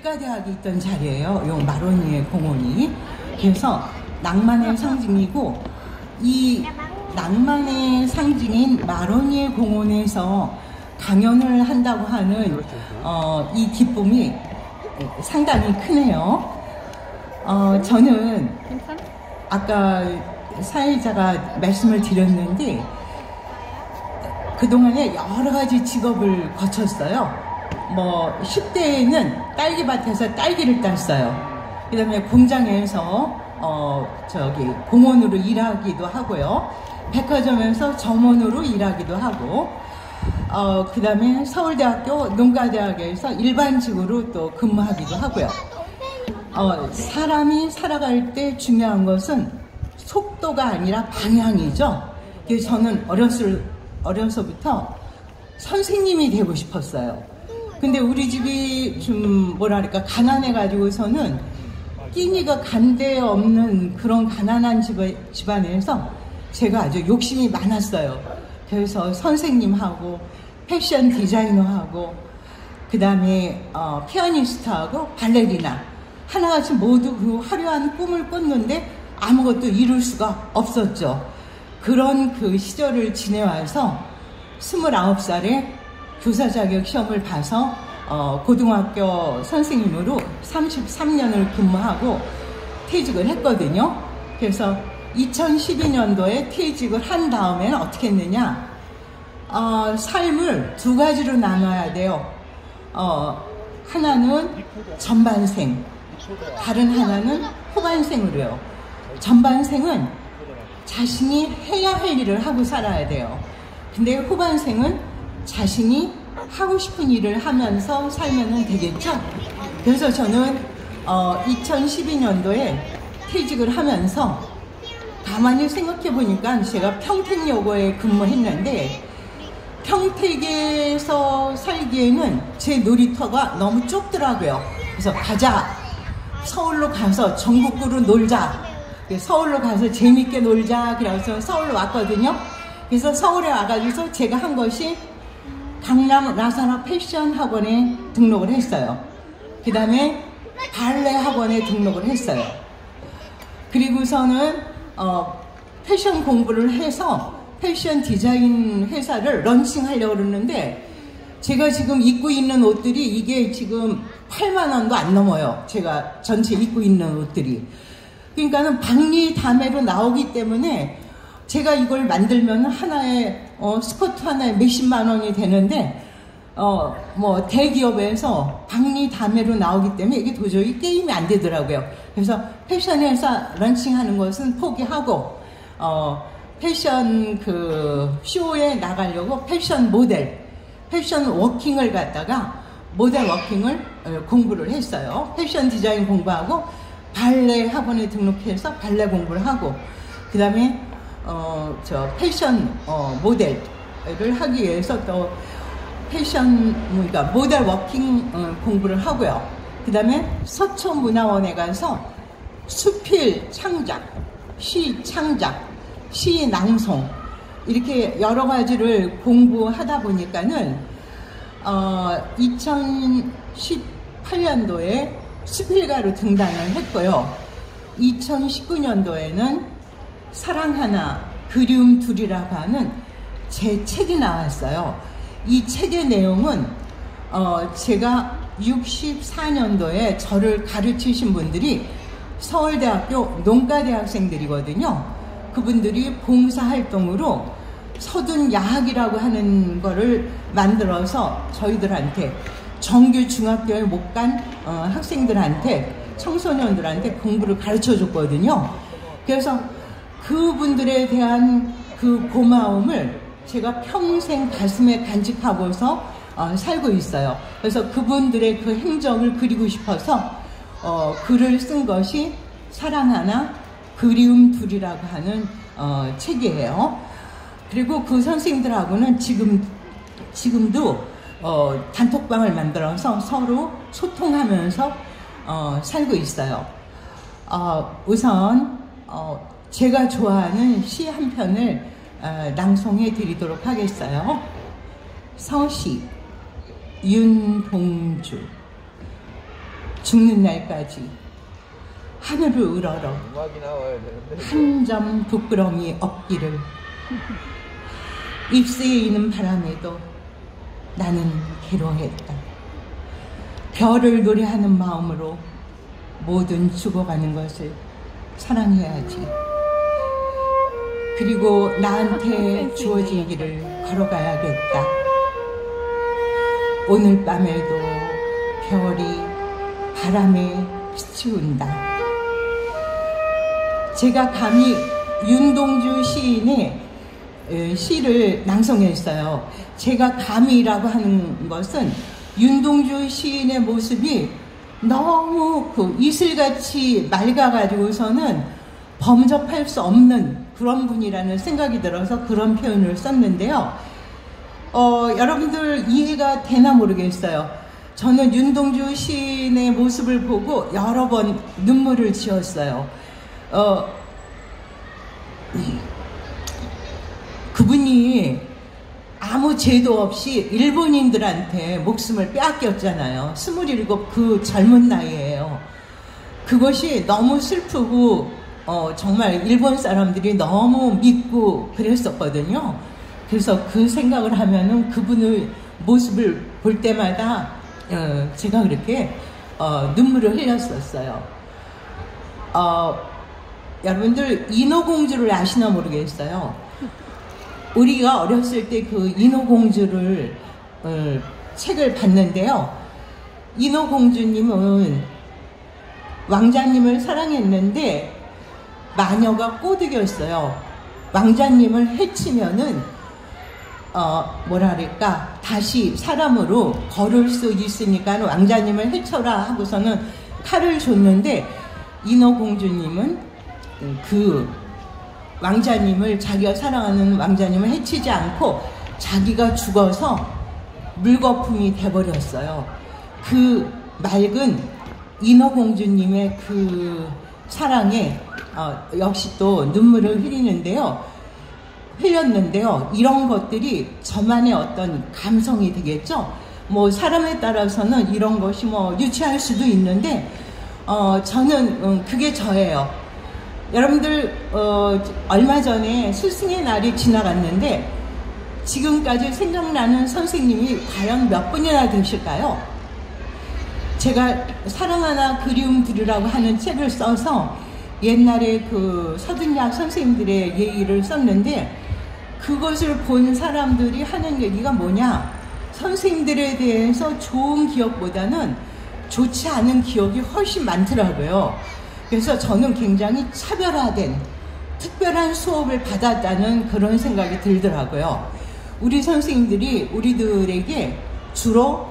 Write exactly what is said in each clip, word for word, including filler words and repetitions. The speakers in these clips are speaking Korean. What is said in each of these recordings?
농가대학이 있던 자리예요. 요 마로니에 공원이. 그래서 낭만의 상징이고, 이 낭만의 상징인 마로니에 공원에서 강연을 한다고 하는 어, 이 기쁨이 상당히 크네요. 어, 저는 아까 사회자가 말씀을 드렸는데 그동안에 여러 가지 직업을 거쳤어요. 뭐 십 대에는 딸기밭에서 딸기를 땄어요. 그 다음에 공장에서 어, 저기 공원으로 일하기도 하고요. 백화점에서 점원으로 일하기도 하고, 어, 그 다음에 서울대학교 농가대학에서 일반직으로 또 근무하기도 하고요. 어, 사람이 살아갈 때 중요한 것은 속도가 아니라 방향이죠. 그래서 저는 어렸을, 어려서부터 선생님이 되고 싶었어요. 근데 우리 집이 좀 뭐랄까 가난해가지고서는 끼니가 간데 없는 그런 가난한 집안에서 제가 아주 욕심이 많았어요. 그래서 선생님하고 패션 디자이너하고 그 다음에 어, 피아니스트하고 발레리나 하나같이 모두 그 화려한 꿈을 꿨는데 아무것도 이룰 수가 없었죠. 그런 그 시절을 지내와서 스물아홉 살에 교사 자격 시험을 봐서 어, 고등학교 선생님으로 삼십삼 년을 근무하고 퇴직을 했거든요. 그래서 이천십이 년도에 퇴직을 한 다음에는 어떻게 했느냐, 어, 삶을 두 가지로 나눠야 돼요. 어, 하나는 전반생, 다른 하나는 후반생으로요. 전반생은 자신이 해야 할 일을 하고 살아야 돼요. 근데 후반생은 자신이 하고 싶은 일을 하면서 살면 되겠죠. 그래서 저는 어, 이천십이 년도에 퇴직을 하면서 가만히 생각해 보니까 제가 평택여고에 근무했는데 평택에서 살기에는 제 놀이터가 너무 좁더라고요. 그래서 가자, 서울로 가서 전국구로 놀자, 서울로 가서 재밌게 놀자, 그래서 서울로 왔거든요. 그래서 서울에 와가지고 제가 한 것이 강남 라사나 패션 학원에 등록을 했어요. 그 다음에 발레 학원에 등록을 했어요. 그리고서는 어, 패션 공부를 해서 패션 디자인 회사를 런칭하려고 그러는데 제가 지금 입고 있는 옷들이 이게 지금 팔만 원도 안 넘어요. 제가 전체 입고 있는 옷들이. 그러니까는 박리다매로 나오기 때문에 제가 이걸 만들면 하나에 어, 스커트 하나에 몇십만 원이 되는데 어, 뭐 대기업에서 박리다매로 나오기 때문에 이게 도저히 게임이 안 되더라고요. 그래서 패션 회사 런칭하는 것은 포기하고 어, 패션 그 쇼에 나가려고 패션 모델, 패션 워킹을 갖다가 모델 워킹을 어, 공부를 했어요. 패션 디자인 공부하고 발레 학원에 등록해서 발레 공부를 하고 그 다음에 어, 저 패션 어, 모델을 하기 위해서 또 패션, 그러니까 모델 워킹 어, 공부를 하고요. 그 다음에 서초문화원에 가서 수필 창작, 시 창작, 시 낭송 이렇게 여러 가지를 공부하다 보니까는 어, 이천십팔 년도에 수필가로 등단을 했고요. 이천십구 년도에는 사랑 하나, 그리움 둘이라고 하는 제 책이 나왔어요. 이 책의 내용은 어, 제가 육십사 년도에 저를 가르치신 분들이 서울대학교 농가대학생들이거든요. 그분들이 봉사활동으로 서둔 야학이라고 하는 거를 만들어서 저희들한테 정규 중학교에 못 간 어, 학생들한테, 청소년들한테 공부를 가르쳐 줬거든요. 그래서 그분들에 대한 그 고마움을 제가 평생 가슴에 간직하고서 어, 살고 있어요. 그래서 그분들의 그 행적을 그리고 싶어서 어, 글을 쓴 것이 사랑 하나, 그리움 둘이라고 하는 어, 책이에요. 그리고 그 선생님들하고는 지금, 지금도 어, 단톡방을 만들어서 서로 소통하면서 어, 살고 있어요. 어, 우선 어, 제가 좋아하는 시 한 편을 어, 낭송해 드리도록 하겠어요. 서시, 윤봉주. 죽는 날까지 하늘을 우러러 한 점 부끄러움이 없기를. 입새에 있는 바람에도 나는 괴로워했다. 별을 노래하는 마음으로 모든 죽어가는 것을 사랑해야지. 그리고 나한테 주어진 길을 걸어가야겠다. 오늘 밤에도 별이 바람에 스치운다. 제가 감히 윤동주 시인의 시를 낭송했어요. 제가 감히라고 하는 것은 윤동주 시인의 모습이 너무 그 이슬같이 맑아가지고서는 범접할 수 없는 그런 분이라는 생각이 들어서 그런 표현을 썼는데요. 어, 여러분들 이해가 되나 모르겠어요. 저는 윤동주 시인의 모습을 보고 여러 번 눈물을 지었어요. 어, 그분이 아무 죄도 없이 일본인들한테 목숨을 빼앗겼잖아요. 스물일곱 그 젊은 나이에요. 그것이 너무 슬프고 어, 정말 일본 사람들이 너무 믿고 그랬었거든요. 그래서 그 생각을 하면은 그분의 모습을 볼 때마다 어, 제가 그렇게 어, 눈물을 흘렸었어요. 어, 여러분들 인어공주를 아시나 모르겠어요. 우리가 어렸을 때 그 인어공주를 어, 책을 봤는데요. 인어공주님은 왕자님을 사랑했는데 마녀가 꼬드겼어요. 왕자님을 해치면은 어, 뭐라 그럴까, 다시 사람으로 걸을 수 있으니까 왕자님을 해쳐라 하고서는 칼을 줬는데 인어공주님은 그 왕자님을, 자기가 사랑하는 왕자님을 해치지 않고 자기가 죽어서 물거품이 돼버렸어요. 그 맑은 인어공주님의 그 사랑에 어, 역시 또 눈물을 흘리는데요. 흘렸는데요. 이런 것들이 저만의 어떤 감성이 되겠죠. 뭐 사람에 따라서는 이런 것이 뭐 유치할 수도 있는데 어, 저는 음, 그게 저예요. 여러분들 어, 얼마 전에 스승의 날이 지나갔는데 지금까지 생각나는 선생님이 과연 몇 분이나 되실까요? 제가 사랑 하나 그리움 들으라고 하는 책을 써서 옛날에 그 서든약 선생님들의 얘기를 썼는데, 그것을 본 사람들이 하는 얘기가 뭐냐, 선생님들에 대해서 좋은 기억보다는 좋지 않은 기억이 훨씬 많더라고요. 그래서 저는 굉장히 차별화된 특별한 수업을 받았다는 그런 생각이 들더라고요. 우리 선생님들이 우리들에게 주로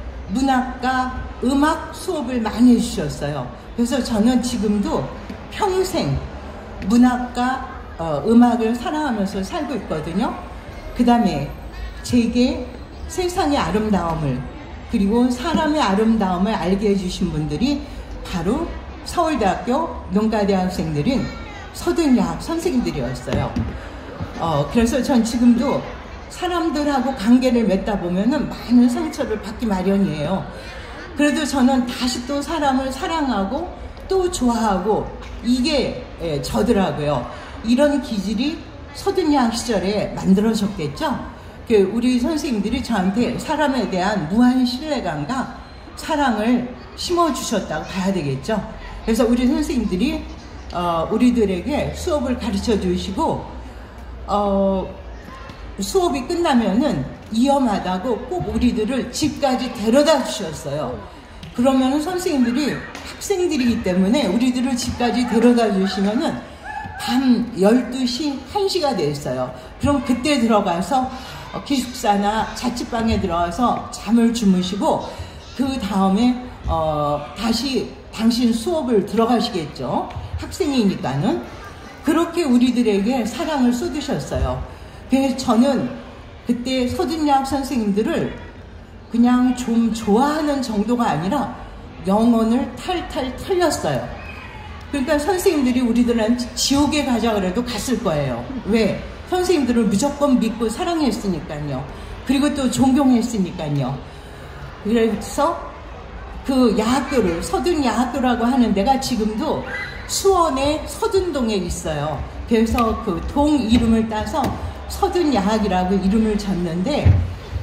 문학과 음악 수업을 많이 해주셨어요. 그래서 저는 지금도 평생 문학과 어, 음악을 사랑하면서 살고 있거든요. 그 다음에 제게 세상의 아름다움을, 그리고 사람의 아름다움을 알게 해주신 분들이 바로 서울대학교 농가대학생들인 서든야학 선생님들이었어요. 어, 그래서 전 지금도 사람들하고 관계를 맺다 보면은 많은 상처를 받기 마련이에요. 그래도 저는 다시 또 사람을 사랑하고 또 좋아하고, 이게 예, 저더라고요. 이런 기질이 서든야학 시절에 만들어졌겠죠. 그 우리 선생님들이 저한테 사람에 대한 무한 신뢰감과 사랑을 심어주셨다고 봐야 되겠죠. 그래서 우리 선생님들이 어, 우리들에게 수업을 가르쳐 주시고 어, 수업이 끝나면은 위험하다고 꼭 우리들을 집까지 데려다 주셨어요. 그러면은 선생님들이 학생들이기 때문에 우리들을 집까지 데려다 주시면은 밤 열두 시, 한 시가 됐어요. 그럼 그때 들어가서 기숙사나 자취방에 들어가서 잠을 주무시고 그 다음에 어, 다시 당신 수업을 들어가시겠죠. 학생이니까는. 그렇게 우리들에게 사랑을 쏟으셨어요. 그래서 저는 그때 서든야학 선생님들을 그냥 좀 좋아하는 정도가 아니라 영혼을 탈탈 털렸어요. 그러니까 선생님들이 우리들한테 지옥에 가자 그래도 갔을 거예요. 왜? 선생님들을 무조건 믿고 사랑했으니까요. 그리고 또 존경했으니까요. 그래서 그 야학교를, 서둔야학교라고 하는 데가 지금도 수원의 서둔동에 있어요. 그래서 그 동 이름을 따서 서둔야학이라고 이름을 졌는데,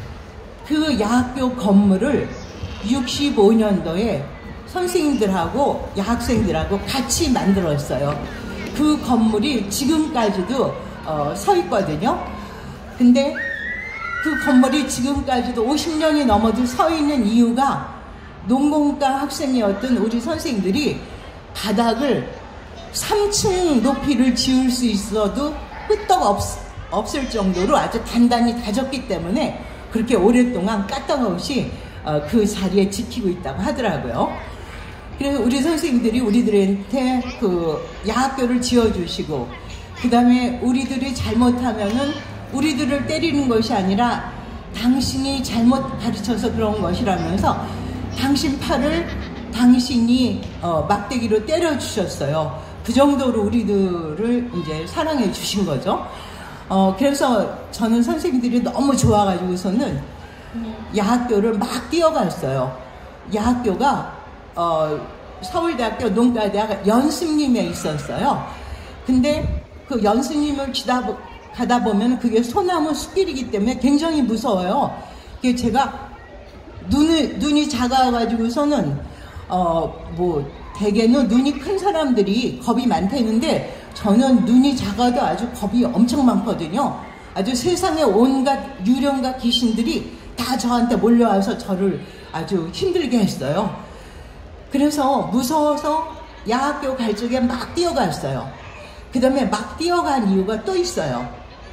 그 야학교 건물을 육십오 년도에 선생님들하고 여학생들하고 같이 만들었어요. 그 건물이 지금까지도 어, 서 있거든요. 근데 그 건물이 지금까지도 오십 년이 넘어도 서 있는 이유가 농공과 학생이었던 우리 선생님들이 바닥을 삼 층 높이를 지을 수 있어도 끄떡 없, 없을 정도로 아주 단단히 다졌기 때문에 그렇게 오랫동안 까딱없이 어, 그 자리에 지키고 있다고 하더라고요. 그래서 우리 선생님들이 우리들한테 그 야학교를 지어주시고, 그 다음에 우리들이 잘못하면은 우리들을 때리는 것이 아니라 당신이 잘못 가르쳐서 그런 것이라면서 당신 팔을 당신이 어, 막대기로 때려주셨어요. 그 정도로 우리들을 이제 사랑해 주신 거죠. 어, 그래서 저는 선생님들이 너무 좋아가지고서는 야학교를 막 뛰어갔어요. 야학교가 어, 서울대학교 농가대학 연습림에 있었어요. 근데 그 연습림을 지다 가다 보면 그게 소나무 숲길이기 때문에 굉장히 무서워요. 그게 제가 눈이, 눈이 작아가지고서는 어, 뭐 대개는 눈이 큰 사람들이 겁이 많다는데 저는 눈이 작아도 아주 겁이 엄청 많거든요. 아주 세상에 온갖 유령과 귀신들이 다 저한테 몰려와서 저를 아주 힘들게 했어요. 그래서 무서워서 야학교 갈 적에 막 뛰어갔어요. 그 다음에 막 뛰어간 이유가 또 있어요.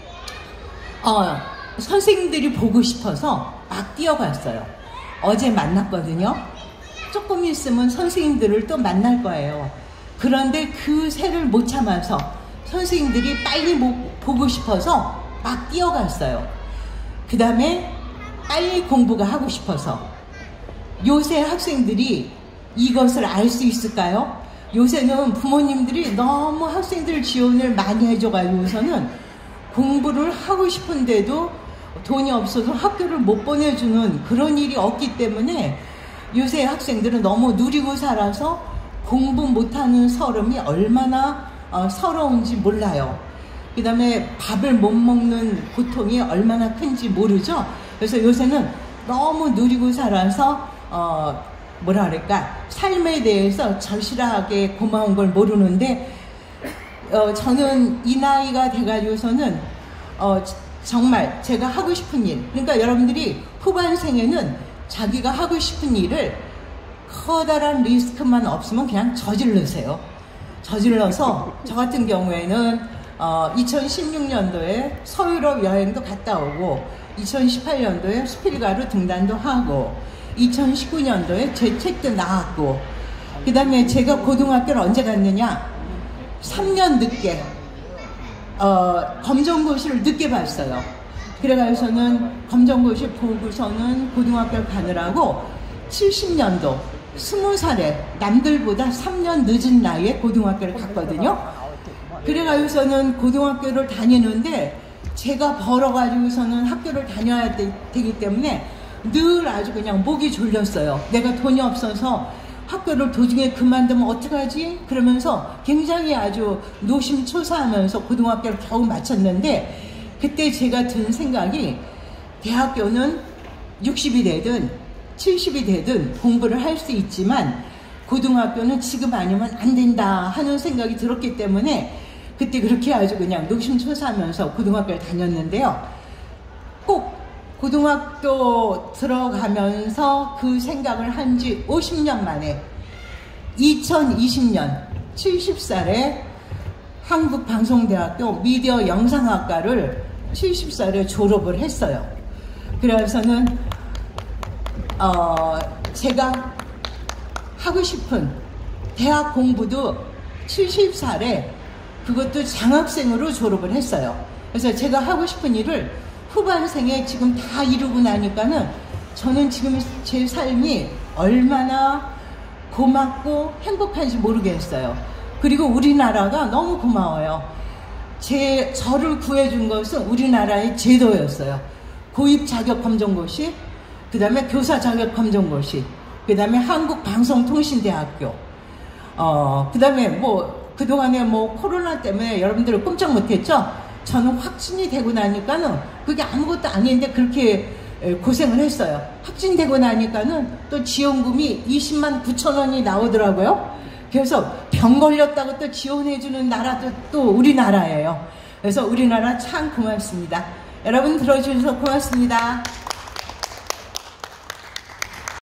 어, 선생님들이 보고 싶어서 막 뛰어갔어요. 어제 만났거든요. 조금 있으면 선생님들을 또 만날 거예요. 그런데 그 새를 못 참아서 선생님들이 빨리 보고 싶어서 막 뛰어갔어요. 그 다음에 빨리 공부가 하고 싶어서. 요새 학생들이 이것을 알 수 있을까요? 요새는 부모님들이 너무 학생들 지원을 많이 해줘가지고서는 공부를 하고 싶은데도 돈이 없어서 학교를 못 보내주는 그런 일이 없기 때문에 요새 학생들은 너무 누리고 살아서 공부 못하는 서름이 얼마나 어, 서러운지 몰라요. 그 다음에 밥을 못 먹는 고통이 얼마나 큰지 모르죠. 그래서 요새는 너무 누리고 살아서 어, 뭐라 그럴까, 삶에 대해서 절실하게 고마운 걸 모르는데 어, 저는 이 나이가 돼가지고서는 어, 정말 제가 하고 싶은 일, 그러니까 여러분들이 후반생에는 자기가 하고 싶은 일을 커다란 리스크만 없으면 그냥 저질르세요. 저질러서 저 같은 경우에는 어, 이천십육 년도에 서유럽 여행도 갔다 오고 이천십팔 년도에 스필가루 등단도 하고 이천십구 년도에 제 책도 나왔고, 그 다음에 제가 고등학교를 언제 갔느냐, 삼 년 늦게 어, 검정고시를 늦게 봤어요. 그래가지고서는 검정고시 보고서는 고등학교를 가느라고 칠십 년도 스무 살에 남들보다 삼 년 늦은 나이에 고등학교를 갔거든요. 그래가지고서는 고등학교를 다니는데 제가 벌어가지고서는 학교를 다녀야 되, 되기 때문에 늘 아주 그냥 목이 졸렸어요. 내가 돈이 없어서 학교를 도중에 그만두면 어떡하지? 그러면서 굉장히 아주 노심초사하면서 고등학교를 겨우 마쳤는데, 그때 제가 든 생각이 대학교는 육십이 되든 칠십이 되든 공부를 할 수 있지만 고등학교는 지금 아니면 안 된다 하는 생각이 들었기 때문에 그때 그렇게 아주 그냥 노심초사하면서 고등학교를 다녔는데요. 꼭 고등학교 들어가면서 그 생각을 한 지 오십 년 만에 이천이십 년 칠십 살에 한국방송대학교 미디어 영상학과를 칠십 살에 졸업을 했어요. 그래서는 어, 제가 하고 싶은 대학 공부도 칠십 살에 그것도 장학생으로 졸업을 했어요. 그래서 제가 하고 싶은 일을 후반생에 지금 다 이루고 나니까는 저는 지금 제 삶이 얼마나 고맙고 행복한지 모르겠어요. 그리고 우리나라가 너무 고마워요. 제, 저를 구해준 것은 우리나라의 제도였어요. 고입 자격 검정고시, 그 다음에 교사 자격 검정고시. 그 다음에 한국방송통신대학교, 어, 그 다음에 뭐, 그동안에 뭐 코로나 때문에 여러분들 꼼짝 못했죠? 저는 확진이 되고 나니까는 그게 아무것도 아닌데 그렇게 고생을 했어요. 확진되고 나니까는 또 지원금이 이십만 구천 원이 나오더라고요. 그래서 병 걸렸다고 또 지원해주는 나라도 또 우리나라예요. 그래서 우리나라 참 고맙습니다. 여러분 들어주셔서 고맙습니다.